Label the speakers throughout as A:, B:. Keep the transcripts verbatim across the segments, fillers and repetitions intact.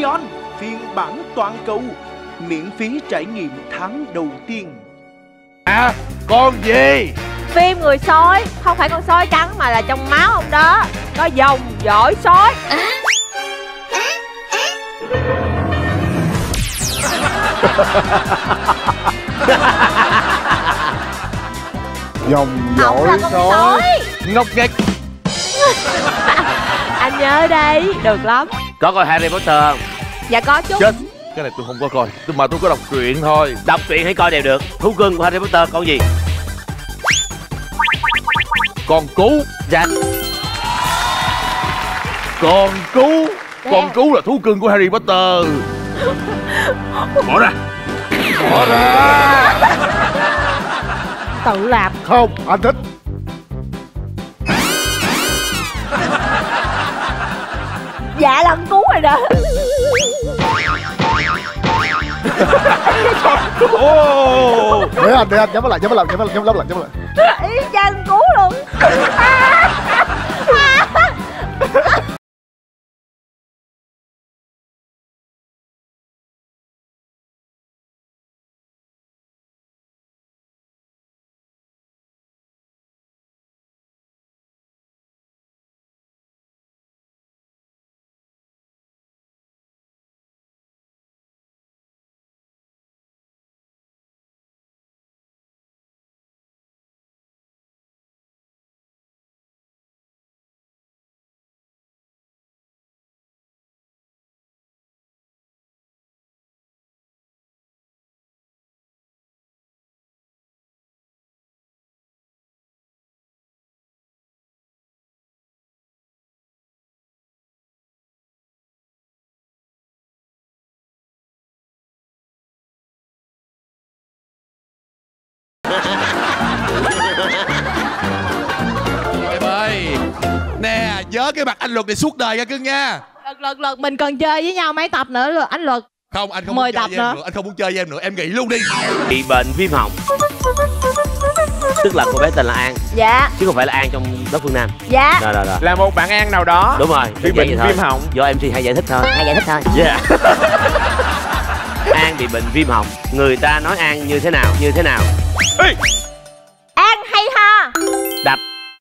A: Beyond phiên bản toàn cầu, miễn phí trải nghiệm tháng đầu tiên.
B: À, con gì?
C: Phim người sói, không phải con sói trắng mà là trong máu ông đó có dòng dõi sói.
D: Dòng
C: Không là
D: dõi
C: con
D: sói.
C: sói.
B: Ngốc nghếch.
C: Anh nhớ đây, được lắm.
B: Có coi Harry Potter không?
C: Dạ có chút.
B: Chết, cái này tôi không có coi, tôi mà tôi có đọc truyện thôi. Đọc truyện hay coi đều được. Thú cưng của Harry Potter con gì? Con cú. Dạ. Con cú. Con cú là thú cưng của Harry Potter. Bỏ ra. Bỏ ra.
C: Tự làm.
D: Không, anh thích.
C: Dạ làm cú rồi đó.
B: Ô.
D: Để anh, để anh nhắm mắt lại, nhắm mắt lại, nhắm mắt lại, nhắm mắt lại, nhắm mắt lại.
C: Ý chang cú luôn.
E: Em ơi, nè, nhớ cái mặt anh Luật này suốt đời nha cưng nha.
C: Lật lật lật mình cần chơi với nhau mấy tập nữa rồi anh Luật.
E: Không, anh không
C: mười
E: muốn chơi
C: tập
E: với em
C: nữa.
E: nữa. Anh không muốn chơi với em nữa, em nghỉ luôn đi.
B: Bị bệnh viêm họng. Tức là cô bé tên là An.
C: Dạ.
B: Chứ không phải là An trong đất phương Nam.
C: Dạ.
B: Rồi rồi rồi.
F: Là một bạn An nào đó.
B: Đúng rồi.
F: Bị bệnh viêm họng.
B: Do em xê hay giải thích thôi.
C: Hay giải thích thôi.
B: Yeah. An bị bệnh viêm họng. Người ta nói An như thế nào? Như thế nào?
F: Ê.
C: An hay ha.
B: Đập.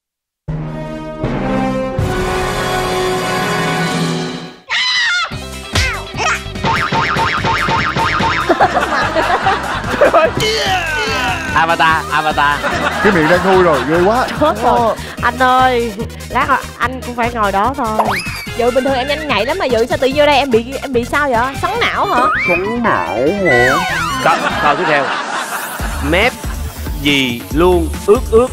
B: Avatar, Avatar.
D: Cái miệng đang thui rồi, ghê quá.
C: Chết rồi. Anh ơi, lát rồi anh cũng phải ngồi đó thôi. Dự bình thường em nhanh nhạy lắm mà Dự sao tự nhiên vô đây em bị em bị sao vậy? Sóng não hả?
D: Sóng não hả?
B: Câu, câu tiếp theo. Mép gì luôn ướt ướt?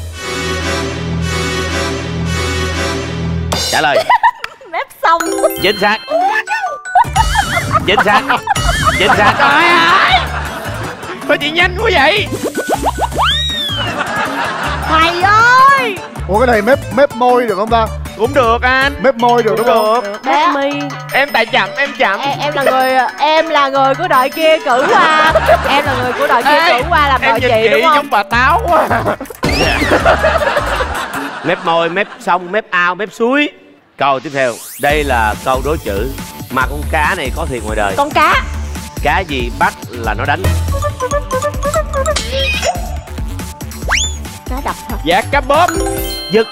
B: Trả lời.
C: Mép xong.
B: Chính xác. Chính xác. Chính xác.
F: Trời ơi, sao chị nhanh quá vậy?
C: Thầy ơi.
D: Ủa cái này mép mép môi được không ta?
F: Cũng được anh.
D: Mép môi được đúng không?
F: Được.
C: Mép mi.
F: Em tại chậm, em chậm.
C: Em, em là người em là người của đội kia cử qua. Em là người của đội kia
F: Ê,
C: cử qua làm
F: em
C: đội
F: nhìn
C: chị đúng không?
F: giống bà Táo quá.
B: Mép môi, mép sông, mép ao, mép suối. Câu tiếp theo. Đây là câu đố chữ. Mà con cá này có thiệt ngoài đời.
C: Con cá.
B: Cá gì bắt là nó đánh.
C: Cá đập hả?
F: Dạ cá bóp.
B: Dứt.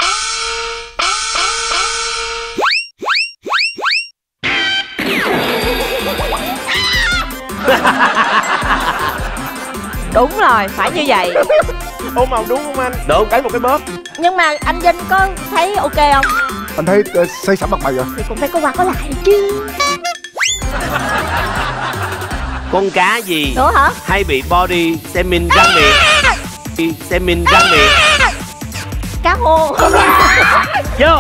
C: Đúng rồi, phải như vậy.
F: Ủa màu đúng không anh?
B: Đúng.
F: Cái một cái bóp.
C: Nhưng mà anh Vinh có thấy ok không?
D: Anh thấy uh, say sẩm mặt mày rồi.
C: Thì cũng phải có qua có lại chứ.
B: Con cá gì
C: Nữa hả?
B: hay bị body semin răng miệng? Semin răng miệng.
C: Cá hô.
B: Vô.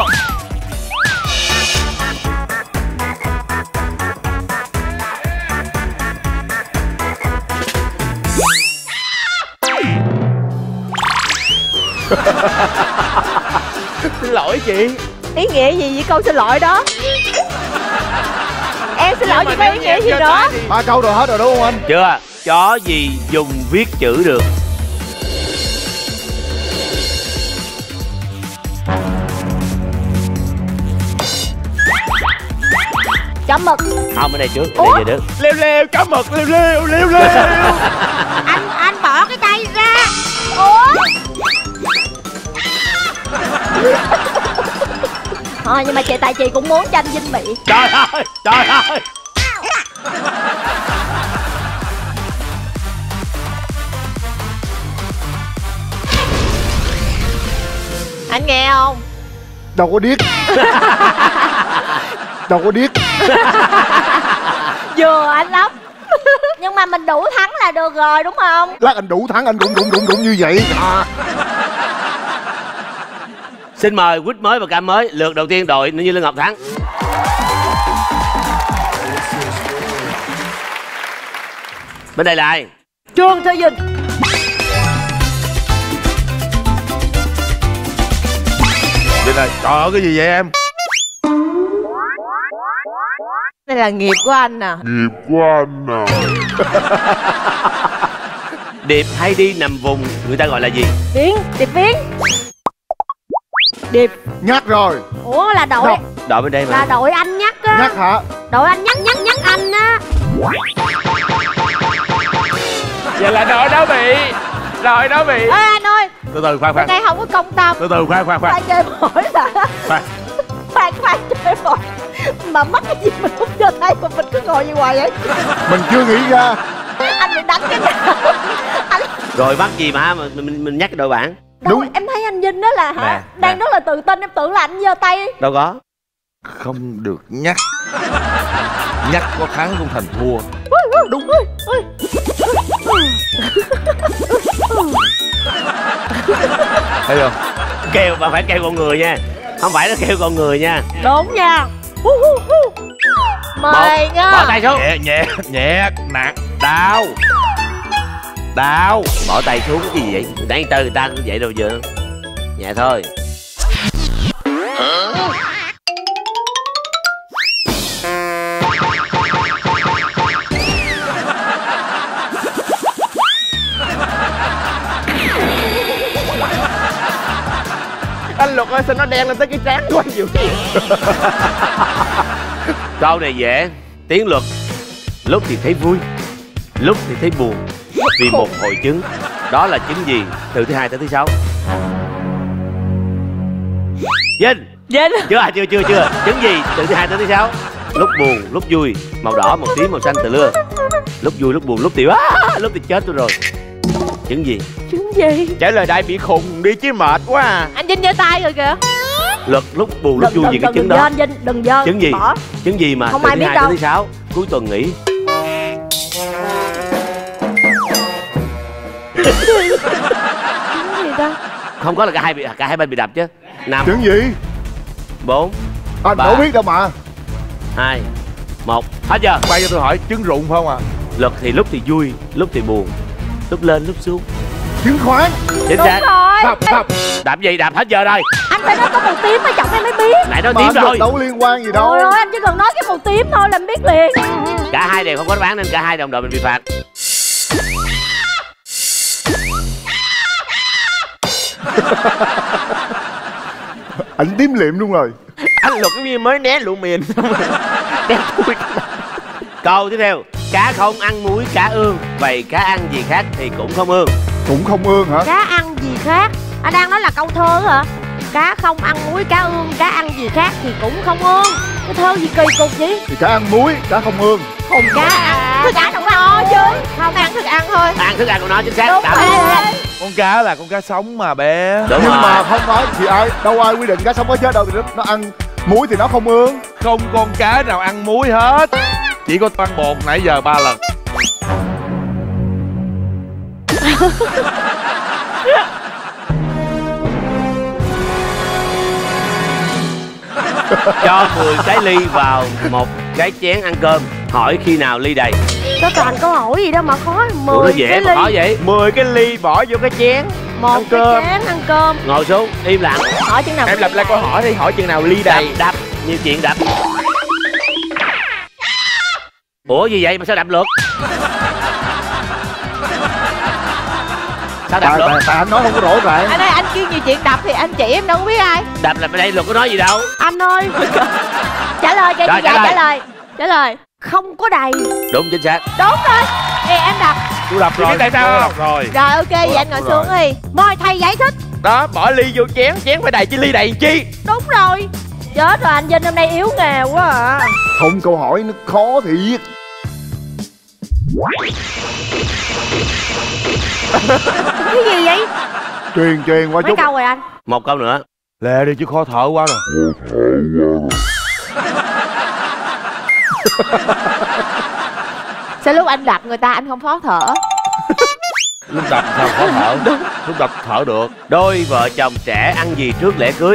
F: Xin lỗi chị.
C: Ý nghĩa gì vậy câu xin lỗi đó? Em xin lỗi chứ có ý nghĩa gì nữa?
D: Ba câu rồi hết rồi đúng không anh?
B: Chưa. Chó gì dùng viết chữ được?
C: chấm mực.
G: Không, ở đây trước, ở đây về trước.
F: Leo leo cá mực, leo leo leo leo.
C: Anh anh bỏ cái tay ra. Ủa? Thôi nhưng mà chị tại chị cũng muốn cho anh Vinh bị.
G: Trời ơi, trời ơi.
C: Anh nghe không?
D: Đâu có điếc. Đâu có điếc.
C: Vừa anh lắm. Nhưng mà mình đủ thắng là được rồi đúng không?
D: Lát anh đủ thắng anh đụng đụng đụng đụng như vậy à.
G: Xin mời quýt mới và cam mới. Lượt đầu tiên đội Như Lương Ngọc thắng. Bên đây là ai?
C: Trương Thư Vinh.
B: Đây này, trời ơi cái gì vậy em?
C: Đây là nghiệp của anh nè.
B: Nghiệp của anh nè.
G: Điệp hay đi nằm vùng người ta gọi là gì?
C: Biến, điệp biến. Điệp.
D: Nhắc rồi.
C: Ủa là đội.
D: Đâu?
G: Đội bên đây mà.
C: Là đội anh nhắc á.
D: Nhắc hả?
C: Đội anh nhắc nhắc nhắc anh á.
F: Vậy là đội đó bị. Đội đó bị.
C: Ê anh ơi.
B: Từ từ khoan khoan.
C: Đây không có công tâm.
B: Từ từ khoan khoan khoan.
C: Khoan chơi mỗi là.
B: Khoan.
C: Khoan khoan chơi mỗi. Mà mất cái gì mình không cho tay mà mình cứ ngồi như hoài vậy.
D: Mình chưa nghĩ ra.
C: Anh bị đánh cái nào? Anh...
G: Rồi bắt gì mà mình mình, mình nhắc đội bạn.
C: Đâu,
D: Đúng.
C: em thấy anh Vinh đó là hả?
B: Nè,
C: Đang
B: nè.
C: rất là tự tin, em tưởng là anh giơ tay.
G: Đâu có.
B: Không được nhắc. Nhắc có thắng không thành thua.
C: Đúng.
B: Thấy không?
G: Kêu mà phải kêu con người nha. Không phải nó kêu con người nha.
C: Đúng nha. Mời
G: Một,
C: nha.
G: bỏ tay xuống.
B: Nhẹ nhẹ nhẹ nặng đau. Đau.
G: Bỏ tay xuống cái gì vậy? Nãy từ người ta cũng vậy đâu giờ. Nhẹ thôi.
F: Anh Luật ơi sao nó đen lên tới cái trán của anh dữ.
G: Câu này dễ. Tiếng luật. Lúc thì thấy vui, lúc thì thấy buồn. Vì một hội chứng. Đó là chứng gì? Từ thứ hai tới thứ sáu. Vinh.
C: Vinh.
G: Chưa à, chưa chưa chưa. Chứng gì? Từ thứ hai tới thứ sáu. Lúc buồn, lúc vui. Màu đỏ, màu tím, màu xanh từ lưa. Lúc vui, lúc buồn, lúc thì á, lúc thì chết tôi rồi. Chứng gì?
C: Chứng gì?
F: Trả lời đại bị khùng đi chứ mệt quá à.
C: Anh Vinh giơ tay rồi kìa.
G: Luật lúc buồn, lúc
C: Đừng,
G: vui gì
C: đừng,
G: cái
C: đừng
G: chứng đó.
C: dơ anh Vinh, đừng dơ.
G: Chứng gì?
C: Bỏ.
G: Chứng gì mà
C: Không
G: từ
C: ai
G: thứ
C: biết
G: hai
C: đâu.
G: tới thứ sáu cuối tuần nghỉ.
C: Chứng gì ta?
G: Không có là cả hai bị cả hai bên bị đập chứ. Năm,
D: Chuyện gì?
G: bốn,
D: Anh
G: Ba.
D: đâu biết đâu mà.
G: hai, một, hết giờ.
B: Quay cho tôi hỏi trứng rụng phải không à?
G: Luật thì lúc thì vui, lúc thì buồn, lúc lên lúc xuống.
D: Chứng khoán.
G: Chính
C: Đúng
G: xác.
C: rồi.
D: Đập đập.
G: Đạp gì đạp hết giờ rồi.
C: Anh phải nói có màu tím ở giọng em mới biết.
G: Nãy nói
D: Mà
G: tím
D: anh
G: rồi.
D: đâu có liên quan gì đâu.
C: Trời ơi, anh chỉ cần nói cái màu tím thôi là em biết liền.
G: Cả hai đều không có đáp án nên cả hai đồng đội mình bị phạt.
D: Anh tím liệm luôn rồi.
F: Anh Luật giống như mới né lụa miền. Đen thui.
G: Câu tiếp theo. Cá không ăn muối cá ương. Vậy cá ăn gì khác thì cũng không ương.
D: Cũng không ương hả?
C: Cá ăn gì khác? Anh đang nói là câu thơ hả? Cá không ăn muối cá ương, cá ăn gì khác thì cũng không ương. Cái thơ gì kỳ cục vậy?
D: Thì cá ăn muối, cá không ương.
C: Hùng cá ăn thức ăn không ăn chứ. Không ăn thức ăn thôi.
G: Ăn thức ăn của nó chính xác.
C: Đúng
G: Đạp.
C: rồi.
B: Con cá là con cá sống mà bé.
G: Đúng
D: Nhưng
G: rồi.
D: mà không phải thì ai đâu ai quy định cá sống có chết đâu thì nó, nó ăn muối thì nó không ương.
B: Không con cá nào ăn muối hết. Chỉ có ăn bột nãy giờ ba lần.
G: Cho mười cái ly vào một cái chén ăn cơm. Hỏi khi nào ly đầy.
C: Có toàn câu hỏi gì đâu mà khó.
G: Ủa nó
C: Mười
G: dễ
C: cái
G: mà khó
C: ly.
G: vậy.
F: Mười cái ly bỏ vô cái chén.
C: Một
F: ăn
C: cái
F: cơm.
C: chén ăn cơm.
G: Ngồi xuống im lặng.
C: Hỏi chừng nào
F: Em lặp lại câu hỏi đi, hỏi chừng nào ly
G: Đập
F: đầy.
G: đập. Nhiều chuyện đập. Ủa gì vậy mà sao đập lượt? Sao đập
D: Tại,
G: lượt?
D: tại, tại anh nói không có rõ ràng.
C: Anh ơi, anh kêu nhiều chuyện đập thì anh chỉ em đâu có biết ai.
G: Đập là bên đây luật có nói gì đâu.
C: Anh ơi. Trả lời cho
G: Rồi,
C: chị
G: trả
C: Dạ
G: lời.
C: trả lời. Trả lời không có đầy.
G: Đúng, chính xác.
C: Đúng rồi. Thì em đọc.
B: Tôi đọc
F: Chị
B: rồi.
F: biết tại sao
B: tôi
F: không?
B: đọc rồi.
C: Rồi ok, vậy anh ngồi xuống đi. Mời thầy giải thích.
F: Đó, bỏ ly vô chén, chén phải đầy chứ ly đầy chi.
C: Đúng rồi. Chết rồi, anh Vinh hôm nay yếu nghề quá à.
D: Không, câu hỏi nó khó thiệt.
C: Cái gì vậy?
D: Truyền truyền qua
C: Mấy
D: chút.
C: câu rồi anh.
G: Một câu nữa.
B: Lẹ đi chứ khó thở quá rồi.
C: Sao lúc anh đập người ta anh không khó thở?
B: Lúc đập sao khó thở? Lúc đập thở được.
G: Đôi vợ chồng trẻ ăn gì trước lễ cưới?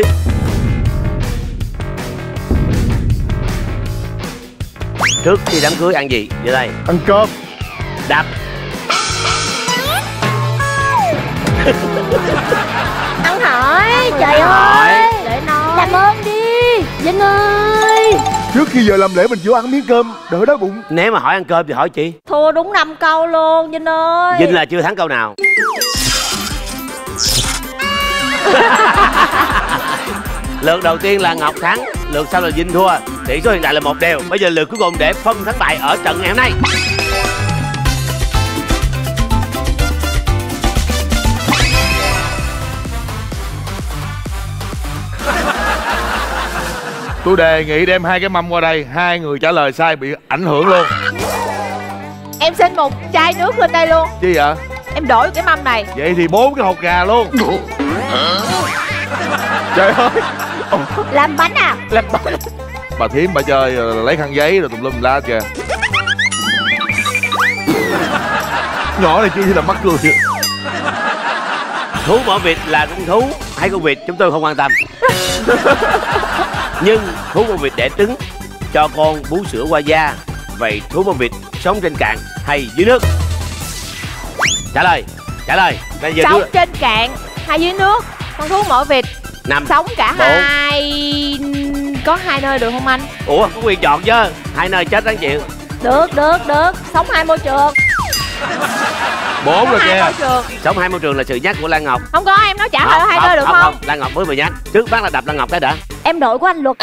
G: Trước khi đám cưới ăn gì? Vô đây.
D: Ăn cơm.
G: Đập.
C: Ăn hỏi. Trời
G: hỏi.
C: ơi. Để nói. Làm ơn đi Vinh ơi.
D: Trước khi giờ làm lễ mình chịu ăn miếng cơm đỡ đói bụng.
G: Nếu mà hỏi ăn cơm thì hỏi chị.
C: Thua đúng năm câu luôn Vinh ơi.
G: Vinh là chưa thắng câu nào. Lượt đầu tiên là Ngọc thắng, lượt sau là Vinh thua. Tỷ số hiện tại là một đều. Bây giờ lượt cuối cùng để phân thắng bại ở trận ngày hôm nay.
B: Tôi đề nghị đem hai cái mâm qua đây. Hai người trả lời sai bị ảnh hưởng luôn.
C: Em xin một chai nước lên đây luôn.
B: Chi vậy?
C: Em đổi cái mâm này.
B: Vậy thì bốn cái hột gà luôn. Trời ơi.
C: Làm bánh à?
F: Làm bánh.
B: Bà thím bà chơi lấy khăn giấy rồi tùm lum la kìa. Nhỏ này chưa là mắc cười.
G: Thú mỏ vịt là con thú hay con vịt chúng tôi không quan tâm. Nhưng thú mỏ vịt đẻ trứng cho con bú sữa qua da. Vậy thú mỏ vịt sống trên cạn hay dưới nước? Trả lời. Trả lời. Bây giờ
C: Sống
G: đưa...
C: trên cạn hay dưới nước? Con thú mỏ vịt
G: Năm.
C: sống cả
G: Bốn.
C: hai. Có hai nơi được không anh?
G: Ủa có quyền chọn chứ. Hai nơi chết đáng chịu.
C: Được được được. Sống hai môi trường.
B: Bốn rồi
C: Hai
B: kìa.
C: môi trường.
G: Sống hai môi trường là sự nhắc của Lan Ngọc.
C: Không có, em nói trả lời hai nơi được không?
G: không Lan Ngọc mới vừa nhắc. Trước bác là đập Lan Ngọc cái đã.
C: Em đội của anh Luật.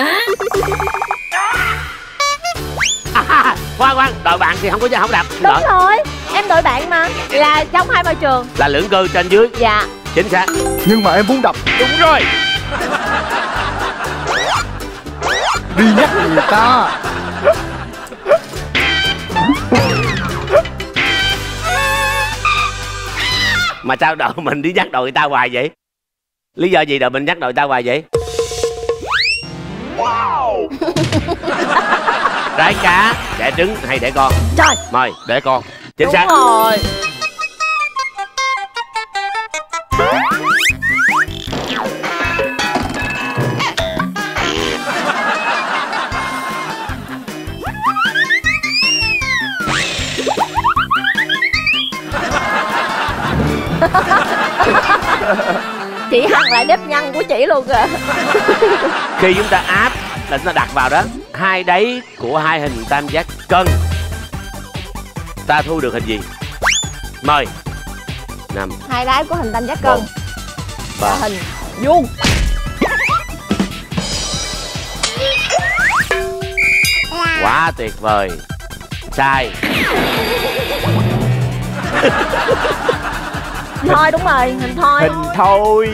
G: À, khoan khoan, đội bạn thì không có không đập.
C: Đúng
G: Đội.
C: rồi. Em đội bạn mà. Là trong hai môi trường.
G: Là lưỡng cư trên dưới.
C: Dạ.
G: Chính xác.
D: Nhưng mà em muốn đập.
F: Đúng rồi.
D: Đi nhắc người ta.
G: Mà sao đội mình đi nhắc đội người ta hoài vậy? Lý do gì đội mình nhắc đội người ta hoài vậy? Wow. Rái cá, đẻ trứng hay đẻ con?
C: Trời.
G: Mời.
B: Để con.
G: Chính
C: Đúng
G: xác.
C: rồi. Chị Hằng lại nếp nhăn của chị luôn kìa.
G: Khi chúng ta áp là chúng ta đặt vào đó hai đáy của hai hình tam giác cân, ta thu được hình gì? Mời. Năm.
C: Hai đáy của hình tam giác cân.
G: Một. Ba.
C: Hình vuông.
G: Quá tuyệt vời. Sai.
C: Thôi đúng rồi, hình thôi.
F: Hình thôi.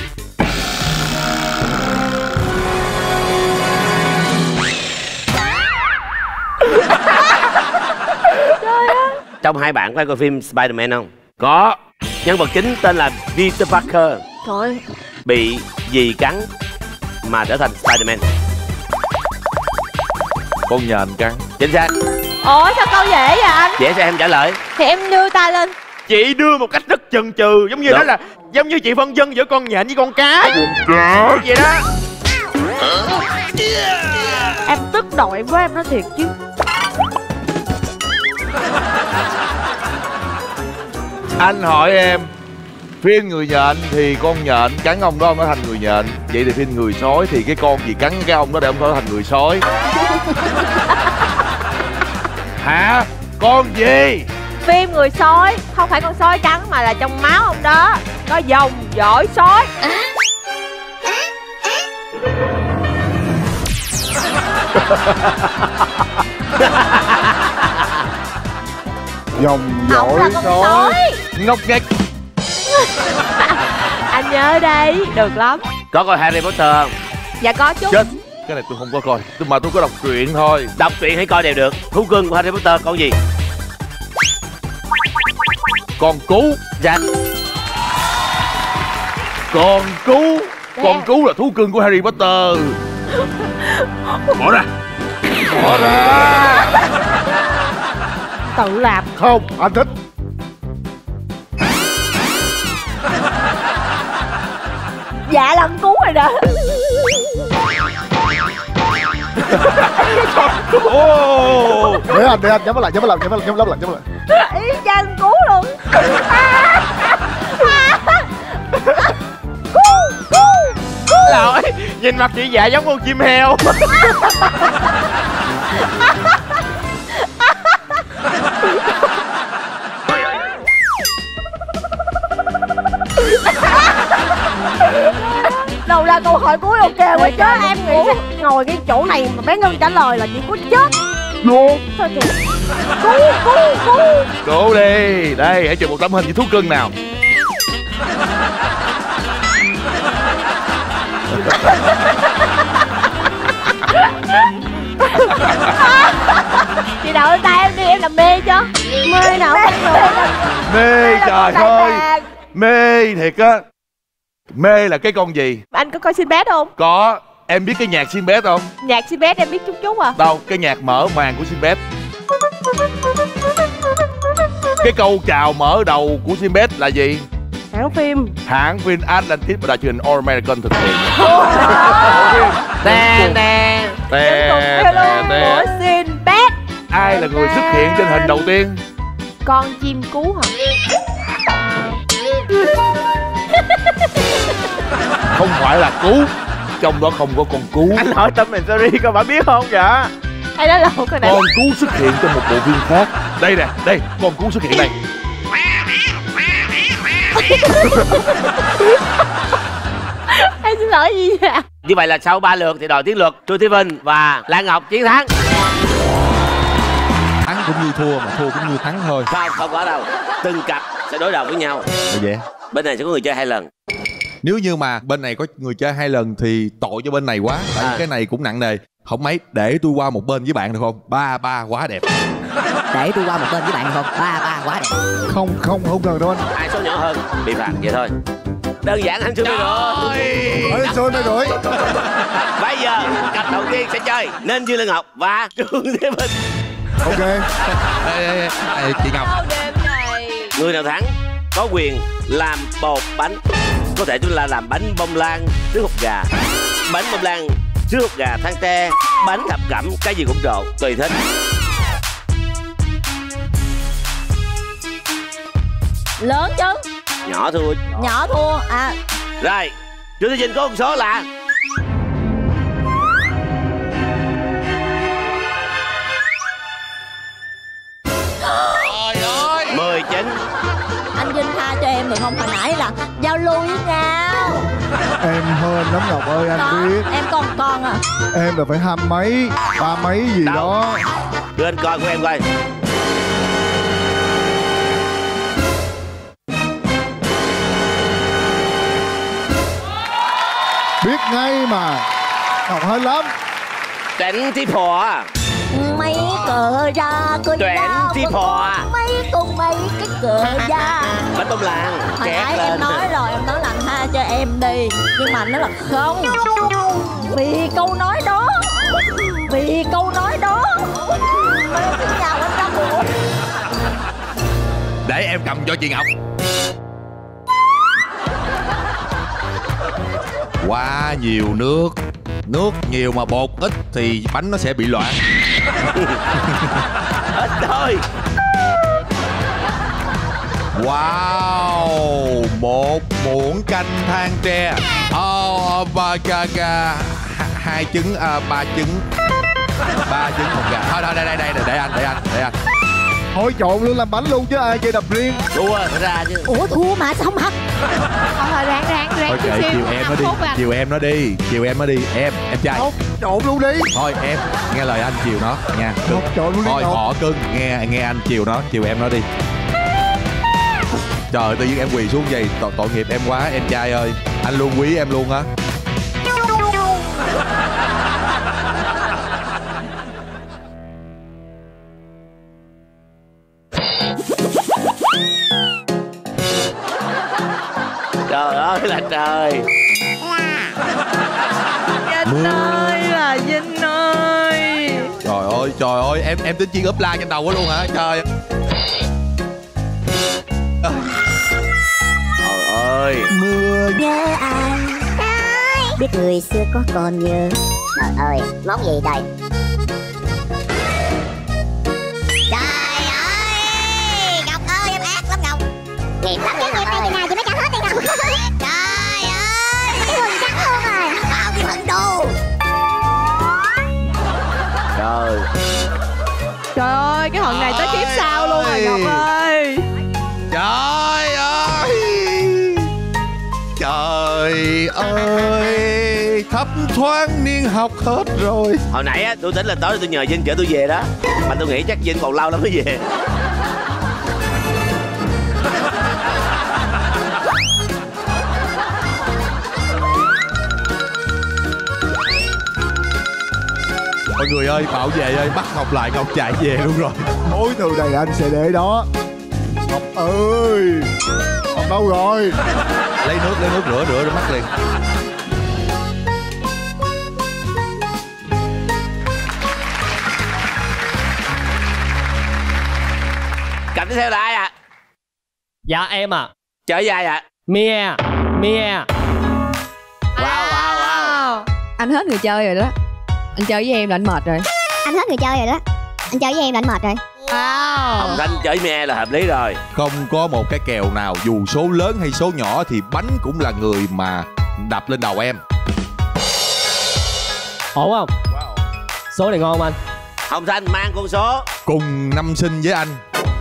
G: Trong hai bạn có coi phim Spider-Man không?
B: Có.
G: Nhân vật chính tên là Peter Parker
C: Trời ơi.
G: bị gì cắn mà trở thành Spider-Man?
B: Con nhện cắn.
G: Chính xác.
C: Ủa sao câu dễ vậy anh?
G: Dễ sao em trả lời?
C: Thì em đưa tay lên.
F: Chị đưa một cách rất chần chừ. Giống như
G: Đúng.
F: đó là giống như chị phân vân giữa con nhện với con cá. Vậy đó.
C: Em tức đội với em nói thiệt chứ.
B: Anh hỏi em, phim người nhện thì con nhện cắn ông đó ông nó thành người nhện. Vậy thì phim người sói thì cái con gì cắn cái ông đó để ông nó thành người sói? Hả? Con gì?
C: Phim người sói không phải con sói cắn mà là trong máu ông đó có dòng dõi sói.
D: Dòng
C: Không là
D: dõi
C: con
D: sói.
C: sói.
B: Ngốc nghếch.
C: Anh nhớ đây, được lắm.
G: Có coi Harry Potter không?
C: Dạ có chút.
B: Chết. Cái này tôi không có coi, tôi mà tôi có đọc truyện thôi.
G: Đọc truyện hay coi đều được. Thú cưng của Harry Potter con gì?
B: Con cú.
G: Dạ.
B: Con cú.
C: Dạ.
B: Con cú là thú cưng của Harry Potter. Bỏ ra. Bỏ ra.
C: Tự làm.
D: Không, anh thích.
C: Dạ là con cú rồi đó.
B: Ô.
D: Để anh, để anh nhắm mắt lại, nhắm mắt lại, nhắm mắt lại, nhắm mắt lại, nhắm mắt lại.
C: Ý cha con cú luôn.
F: Lỗi, nhìn mặt chị dạ giống con chim heo.
C: Đâu ra câu hỏi cuối ok quá chứ. Em nghĩ ngồi cái chỗ này mà bé Ngân trả lời là chị có chết luôn. Thôi kìa. Cú cú cú.
B: Cố đi. Đây, hãy chụp một tấm hình với thú cưng nào.
C: Chị đợi tay em đi, em làm mê chứ. Mê nào không được.
B: Mê trời ơi. Mê thiệt á. Mê là cái con gì?
C: Anh có coi Sinbad không?
B: Có. Em biết cái nhạc Sinbad không?
C: Nhạc Sinbad em biết chút chút à.
B: Đâu, cái nhạc mở màn của Sinbad. Cái câu chào mở đầu của Sinbad là gì?
C: Hãng phim.
B: Hãng phim Atlantis và đài truyền hình All American thực hiện.
G: Đen đen.
B: Tè,
C: Cùng
B: tè,
C: hello
B: tè.
C: của Sinbad.
B: Ai là người xuất hiện trên hình đầu tiên?
C: Con chim cú hả?
B: Không phải là cú. Trong đó không có con cú.
F: Anh hỏi Tom and Jerry coi bà biết không dạ?
C: Hay đó là một cái này.
B: Con cú xuất hiện trong một bộ phim khác. Đây nè, đây, con cú xuất hiện đây.
C: Em xin lỗi gì vậy?
G: Như vậy là sau ba lượt thì đội Tiến Luật, Trương Thị Vinh và Lan Ngọc chiến thắng.
E: Thắng cũng như thua mà thua cũng như thắng thôi.
G: Không, không có đâu. Từng cặp sẽ đối đầu với nhau.
E: Là vậy.
G: Bên này sẽ có người chơi hai lần.
E: Nếu như mà bên này có người chơi hai lần thì tội cho bên này quá. Tại vì
G: À.
E: cái này cũng nặng nề. Không mấy, để tôi qua một bên với bạn được không? Ba ba quá đẹp.
H: Để tôi qua một bên với bạn được không? Ba ba quá đẹp.
D: Không, không, không cần đâu anh.
G: Ai số nhỏ hơn bị phạt vậy thôi. Đơn giản anh chưa biết rồi.
D: Ở lên xôi mới rồi.
G: Bây giờ cặp đầu tiên sẽ chơi nên Duy Lê Ngọc và Trương Thế Vinh.
D: Ok.
E: Ê, ê, ê, ê, chị Ngọc.
C: Đêm này.
G: Người nào thắng có quyền làm bột bánh. Có thể chúng là làm bánh bông lan nước hột gà, bánh bông lan nước hột gà than te, bánh thập cẩm, cái gì cũng trộn tùy thích.
H: Lớn chứ.
G: Nhỏ thua.
H: Nhỏ thua. À.
G: Rồi Trương Thế Vinh có một số là mười chín.
H: Anh Vinh tha cho em được không? Hồi nãy là giao lưu với nhau.
D: Em hên lắm Ngọc ơi, anh
H: Đó,
D: biết.
H: em còn con à.
D: Em là phải hai mấy, ba mấy gì
G: Đâu?
D: đó.
G: Đưa anh coi của em coi.
D: Biết ngay mà. Ngọc hên lắm.
G: Tránh tí phò.
H: Mấy cờ ra coi
G: Tuyển
H: nhau
G: chi
H: con
G: phò.
H: mấy con mấy cái cờ ra.
G: Bánh bông lan
H: Hồi
G: kẹt
H: nãy
G: lên.
H: em nói rồi, em nói là anh tha cho em đi. Nhưng mà anh nói là không. Vì câu nói đó. Vì câu nói đó. Mà em xin chào anh Trăm Hữu.
E: Để em cầm cho chị Ngọc. Quá nhiều nước. Nước nhiều mà bột ít thì bánh nó sẽ bị loãng.
G: Ít thôi.
E: Wow, một muỗng canh than tre. Ờ, ba ca ca hai trứng, à, ba trứng, ba trứng một gà. Thôi, thôi, đây, đây, đây, để anh, để anh, để anh.
D: Thôi trộn luôn làm bánh luôn chứ ai chơi đập riêng.
G: Thua phải ra chứ.
H: Ủa thua mà sao không hả?
C: Thôi thôi ráng ráng ráng
E: Thôi
C: chút
E: kệ,
C: xíu.
E: chiều em nó đi,
C: Phút anh.
E: chiều em nó đi, chiều em nó đi. Em, em trai.
D: Một trộn luôn đi.
E: Thôi em, nghe lời anh chiều nó nha.
D: Một trộn luôn đi.
E: Thôi
D: Ngọc.
E: bỏ cưng, nghe nghe anh chiều nó, chiều em nó đi. Trời ơi, tự nhiên em quỳ xuống vậy, tội, tội nghiệp em quá em trai ơi. Anh luôn quý em luôn á.
G: Trời ơi là trời.
C: Vinh ơi là Vinh ơi.
E: Trời ơi, trời ơi, em em tính chiên ốp la trên đầu quá luôn hả? Trời.
G: Trời ơi.
E: Mưa
I: Nhớ anh biết người xưa có còn nhớ. Trời ơi, món gì đây? Trời ơi, Ngọc ơi, em ác lắm Ngọc. Nghiệp lắm chứ Ngọc ơi. Nào chị mới trả hết đi Ngọc. Trời ơi, cái quần trắng luôn rồi. Bao cái phận đồ.
G: Trời.
C: Trời ơi, cái hận này tới kiếp sau luôn rồi Ngọc ơi.
E: Trời ơi. Trời ơi, thấp thoáng niên học hết rồi.
G: Hồi nãy á, tôi tính là tối tôi nhờ Vinh chở tôi về đó. Mà tôi nghĩ chắc Vinh còn lâu lắm mới về.
E: Mọi người ơi, bảo vệ ơi, bắt Ngọc lại, Ngọc chạy về luôn rồi.
D: Mối thù này anh sẽ để đó. Ngọc ơi, Ngọc đâu rồi?
E: Lấy nước, lấy nước rửa, rửa, rửa mắt liền.
G: Cặp tiếp theo là ai ạ? À?
F: Dạ em à.
G: Chở với ai ạ? À?
F: Mia. Mia.
G: Wow, wow, wow.
J: Anh hết người chơi rồi đó. Anh chơi với em là anh mệt rồi.
I: Anh hết người chơi rồi đó. Anh chơi với em là anh mệt rồi.
C: Wow.
G: Hồng Thanh chở với Mia là hợp lý rồi.
E: Không có một cái kèo nào, dù số lớn hay số nhỏ thì bánh cũng là người mà đập lên đầu em.
F: Ổn không? Số này ngon không anh?
G: Hồng Thanh mang con số.
E: Cùng năm sinh với anh.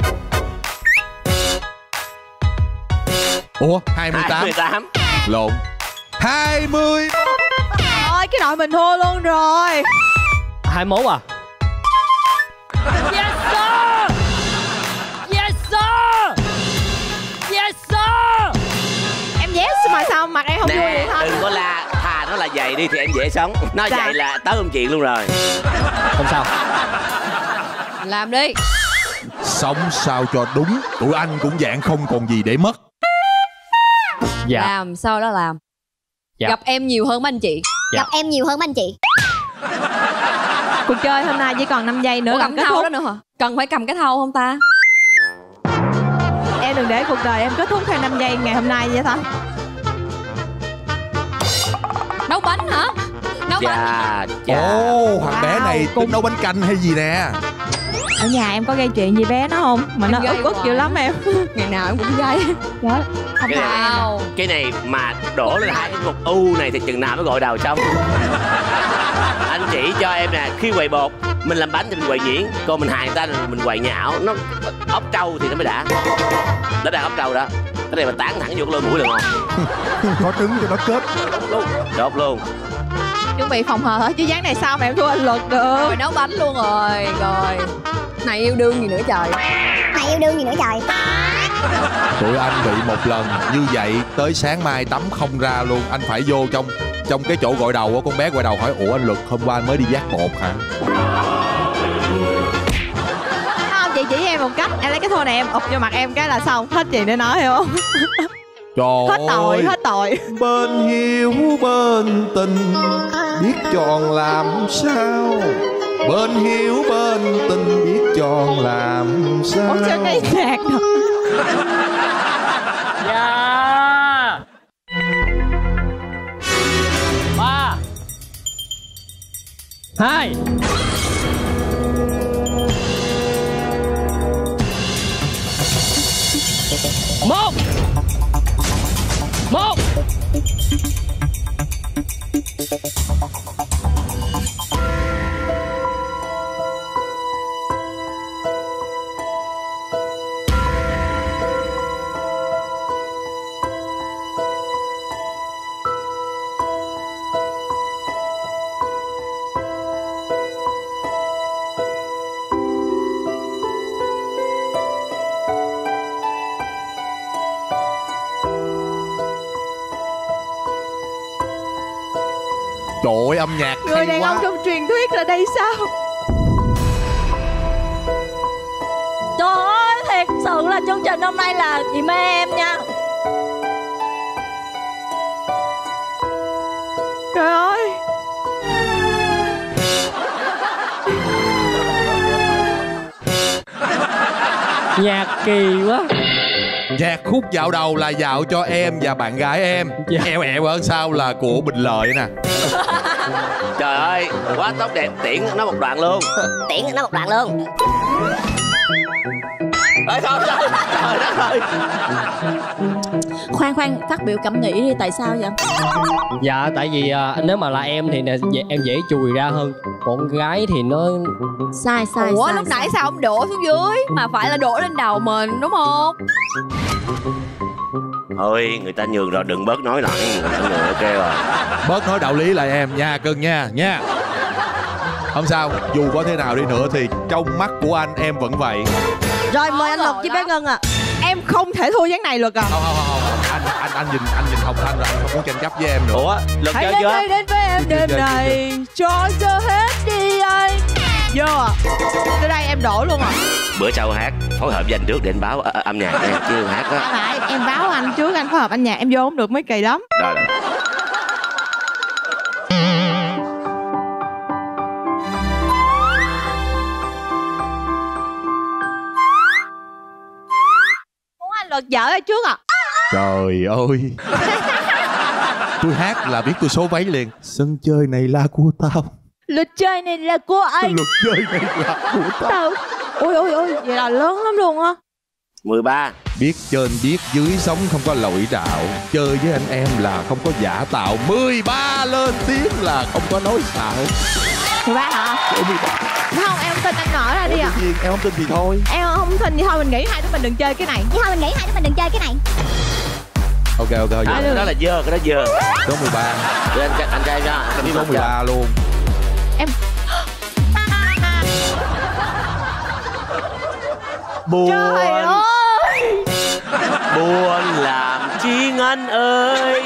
E: Ủa, hai mươi tám.
G: hai mươi tám.
E: Lộn. hai mươi.
C: Ôi cái đội mình thua luôn rồi.
F: hai mươi mốt à? Yes sir. Yes sir. Yes sir.
C: Em yes mà sao mặt em không vui vậy
G: Nè,
C: thôi.
G: đừng có la. Thà nó là vậy đi thì em dễ sống. Nói
C: Dạ.
G: vậy là tới công chuyện luôn rồi.
F: Không sao.
J: Làm đi.
E: Sống sao cho đúng. Tụi anh cũng dạng không còn gì để mất.
F: Dạ.
J: Làm sao đó làm.
F: Dạ.
J: Gặp em nhiều hơn mấy anh chị.
F: Dạ.
I: Gặp em nhiều hơn mấy anh chị.
C: Cuộc chơi hôm nay chỉ còn năm giây nữa
J: Ủa,
C: là
J: cầm
C: kết
J: cái thau
C: thúc.
J: đó nữa hả? Cần phải cầm cái thau không ta?
C: Em đừng để cuộc đời em kết thúc theo năm giây ngày hôm nay vậy thôi.
J: Nấu bánh hả? Nấu bánh.
G: Chà, chà.
E: Ồ, thằng
C: Wow,
E: bé này
C: cùng-
E: tính nấu bánh canh hay gì nè.
C: Ở nhà em có gây chuyện gì bé nó không? Mà
J: Em
C: nó
J: gây
C: ức ức
J: hoài.
C: dữ lắm em.
J: Ngày nào em cũng gây.
C: Chết. Không
G: Cái
C: phải
G: này,
C: em.
J: Wow.
G: cái này mà đổ lên hai cái cục u này thì chừng nào mới gọi đầu xong. Anh chỉ cho em nè, khi quậy bột mình làm bánh thì mình quậy nhuyễn, còn mình hài người ta là mình quậy nhão. Nó ốc trâu thì nó mới đã. Đó là ốc trâu đó. Cái này mà tán thẳng vô cái lỗ mũi là ngon.
D: Có trứng cho nó kết.
G: Đốt luôn. Đốt luôn.
C: Chuẩn bị phòng hờ thôi chứ dáng này sao mà em thua anh Luật được.
J: Rồi nấu bánh luôn rồi. Rồi. Này yêu đương gì nữa trời.
I: Này yêu đương gì nữa trời.
E: Tụi anh bị một lần như vậy tới sáng mai tắm không ra luôn. Anh phải vô trong trong cái chỗ gội đầu á, con bé gội đầu hỏi ủa anh Luật hôm qua anh mới đi vác bột hả?
C: Không, chị chỉ em một cách. Em lấy cái thua này em ụp vô mặt em cái là xong. Hết chuyện để nói hiểu không?
E: Trời
C: Hết tội,
E: ơi.
C: hết tội.
E: Bên hiếu bên tình biết chọn làm sao. Bên hiếu bên tình biết chọn làm sao.
C: Ủa sao cái nhạc nữa.
F: Dạ. Ba. Hai. Một. Một.
E: Trời ơi, âm nhạc
C: Người
E: hay
C: đàn
E: quá.
C: ông trong truyền thuyết là đây sao?
H: Trời ơi, thiệt sự là chương trình hôm nay là chị mê em nha.
C: Trời ơi.
F: Nhạc kỳ quá.
E: Nhạc khúc dạo đầu là dạo cho em và bạn gái em.
F: Dạ.
E: Eo eo ở sau là của Bình Lợi nè.
G: Trời ơi, quá tốt đẹp. Tiễn nó một đoạn luôn.
I: Tiễn nó một đoạn luôn.
G: Ơi thôi thôi. Trời đất ơi.
H: Khoan khoan, phát biểu cảm nghĩ đi, tại sao vậy?
F: Dạ tại vì à, nếu mà là em thì nè, dễ- em dễ chùi ra hơn. Con gái thì nó
H: Sai sai
J: Ủa
H: sai,
J: lúc
H: sai.
J: nãy sao ông đổ xuống dưới mà phải là đổ lên đầu mình đúng không?
G: Thôi người ta nhường rồi, đừng bớt nói lại. Người ta nhường ok rồi.
E: Bớt nói đạo lý lại em nha cưng nha nha. Không sao, dù có thế nào đi nữa thì trong mắt của anh em vẫn vậy.
C: Rồi mời anh Lực với bé Ngân ạ. Em không thể thua ván này Lực à.
E: Không không không, không. Anh anh anh nhìn anh nhìn Hồng Thanh rồi, anh không muốn tranh chấp với em nữa.
G: Ủa, Lực
C: Hãy
G: chơi
C: đến
G: chưa?
C: đây đến với em đêm
E: Chơi, chơi,
C: này, cho cho hết đi anh. Vô à. Tới đây em đổ luôn à.
G: Bữa sau hát phối hợp với anh trước để anh báo ờ, âm nhạc nha, chứ hát á.
C: Phải, em báo anh trước, anh phối hợp anh nhạc, em vô không được mấy kỳ lắm.
G: Rồi rồi.
C: Muốn anh Lực vợ ở trước à.
E: Trời ơi. Tôi hát là biết tôi số váy liền. Sân chơi này là của tao.
C: Luật chơi này là của anh.
E: Luật chơi này là của tao.
C: Tao. Ôi ôi ôi, vậy là lớn lắm luôn á.
G: mười ba.
E: Biết trên biết dưới sống không có lỗi đạo. Chơi với anh em là không có giả tạo. Mười ba lên tiếng là không có nói xạo.
C: mười ba hả?
E: mười ba.
C: Không, em không tin anh ngỏ ra đi ạ.
E: Tự nhiên em không tin thì thôi.
C: Em không tin thì thôi mình nghĩ hai đứa mình đừng chơi cái này.
I: Vậy thôi mình nghĩ hai đứa mình đừng chơi cái này.
E: Ok ok thôi.
G: Đó,
E: vậy.
G: đó là dơ, cái đó dơ.
E: Số mười ba.
G: Để anh anh trai ra. Anh
E: Số mười ba luôn.
C: Em
G: Buồn.
C: trời ơi.
G: Buồn làm chi anh ơi.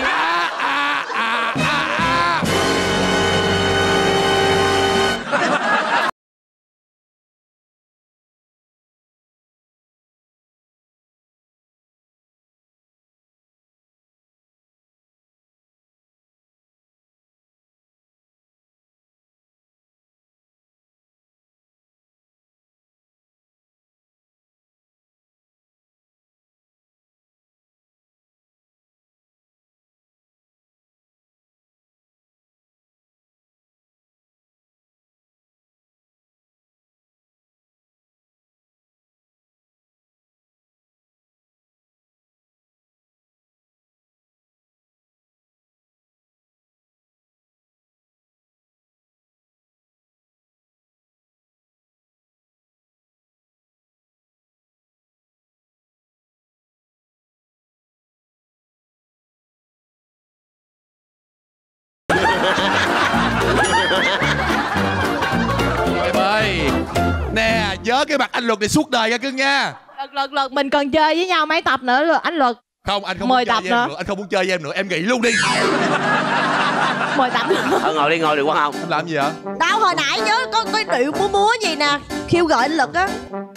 E: Em ơi. Nè, nhớ cái mặt anh Luật này suốt đời nha cưng nha.
C: Lực lực lực mình cần chơi với nhau mấy tập nữa rồi anh Lực.
E: Không, anh không
C: Mười
E: muốn chơi
C: tập
E: với em
C: nữa.
E: nữa. Anh không muốn chơi với em nữa. Em nghỉ luôn đi.
C: Mời tập nữa.
G: Thôi ngồi đi, ngồi được quá không?
E: Anh làm gì vậy?
H: Tao hồi nãy nhớ có có điệu múa múa gì nè, khiêu gọi anh Lực á.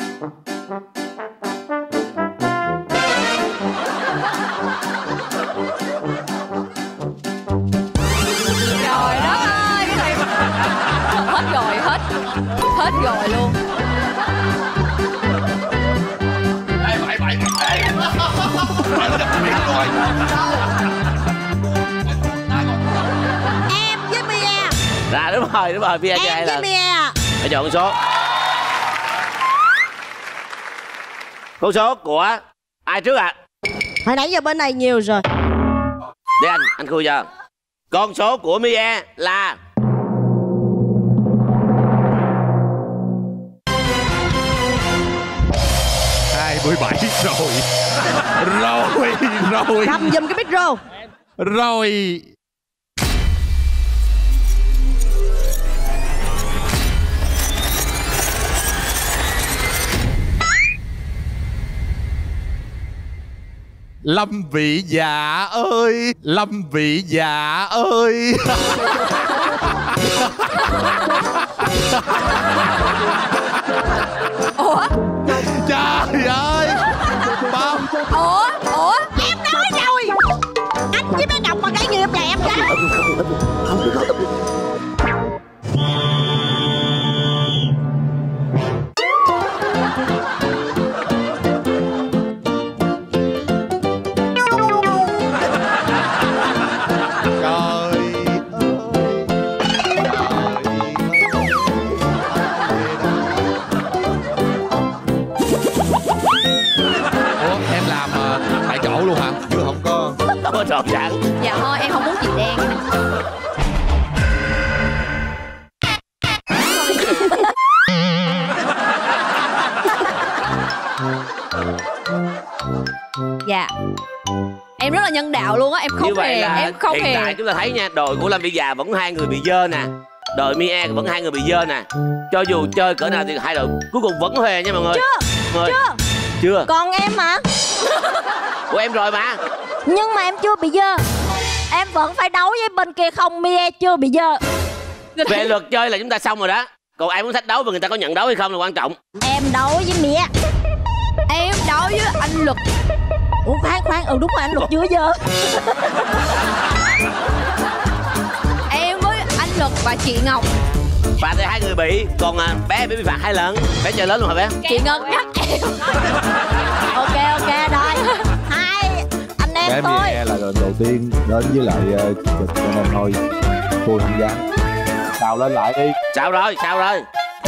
J: Trời đất ơi, cái này hết rồi, hết hết rồi luôn.
H: Em với Mia.
G: Dạ đúng rồi, đúng rồi. Bia cho
H: Em
G: ai
H: với
G: là
H: Mia.
G: hãy chọn con số. Con số của ai trước ạ?
H: Hồi nãy giờ bên này nhiều rồi.
G: Để anh, anh khui cho. Con số của Mia là
E: hai mươi bảy rồi. Rồi, rồi.
H: Cầm giùm cái micro.
E: Rồi. Lâm Vị Dạ ơi, Lâm Vị Dạ ơi.
J: Ủa?
E: Trời ơi. Bông.
J: Ủa? Ủa?
H: Em nói rồi, anh với bé Ngọc mà gây nghiệp là em gái.
G: Có tròn sẵn.
J: Dạ thôi em không muốn chị đen. Dạ em rất là nhân đạo luôn á, em không
G: Như vậy
J: hề
G: là
J: em không
G: hiện
J: hề
G: tại chúng ta thấy nha, đội của Lâm Vy Già vẫn hai người bị dơ nè, đội Mia vẫn hai người bị dơ nè. Cho dù chơi cỡ nào thì hai đội cuối cùng vẫn huề nha mọi người.
H: Chưa,
G: Người.
H: chưa
G: Chưa.
H: Còn em mà.
G: Của em rồi mà.
H: Nhưng mà em chưa bị dơ. Em vẫn phải đấu với bên kia không, Mia chưa bị dơ.
G: Về luật chơi là chúng ta xong rồi đó. Còn ai muốn thách đấu và người ta có nhận đấu hay không là quan trọng.
H: Em đấu với Mia.
J: Em đấu với anh Luật.
H: Ủa khoan khoan, ừ đúng rồi, anh Luật chưa dơ.
J: Em với anh Luật và chị Ngọc.
G: Phạt thì hai người bị, còn à, bé bị phạt hai lần. Bé chơi lớn luôn hả bé?
J: Chị Ngân nhắc em.
H: Ok ok rồi. Hai anh em
D: Bé
H: tôi.
D: Mia là lần đầu tiên đến với lại uh, kịch cho nên thôi tôi không dám. Xào lên lại đi.
G: Sao rồi, sao rồi?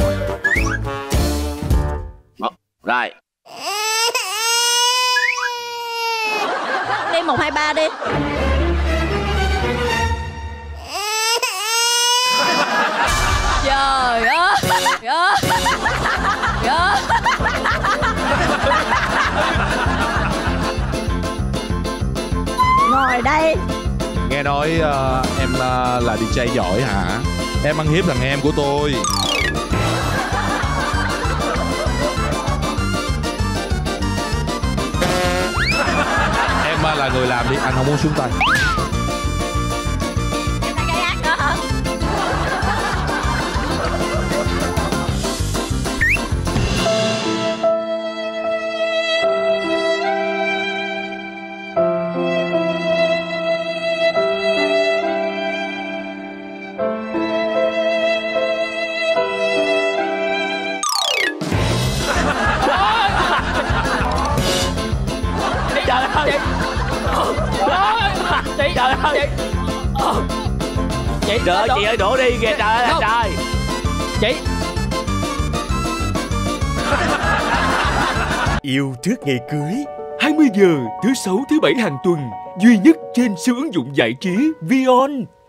G: Một, rồi.
H: Đi một hai ba đi.
J: Trời ơi. Trời ơi. Trời ơi.
H: Ngồi đây.
E: Nghe nói uh, em uh, là đi jay giỏi hả? Em ăn hiếp thằng em của tôi. Em uh, là người làm đi, anh không muốn xuống tay.
H: Em đã gây ác nữa hả?
G: Trời ơi.
F: Chị,
G: trời ơi.
F: Chị,
G: Trời ơi chị ơi, đổ đi kìa, trời ơi là trời.
F: Chị.
A: Yêu trước ngày cưới, hai mươi giờ thứ sáu thứ bảy hàng tuần, duy nhất trên siêu ứng dụng giải trí Vion.